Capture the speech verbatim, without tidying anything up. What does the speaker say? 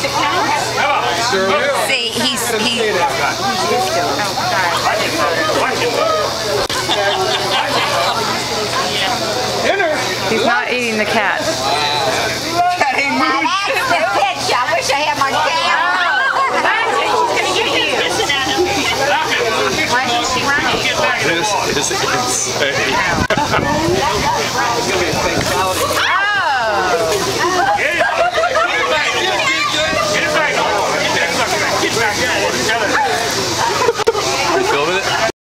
Sure will. See, he's he. Dinner. He's not eating the cat. Cat ain't moving. That's the picture. I wish I had my cat. Why is she running? This is insane. It's gonna be a fatality.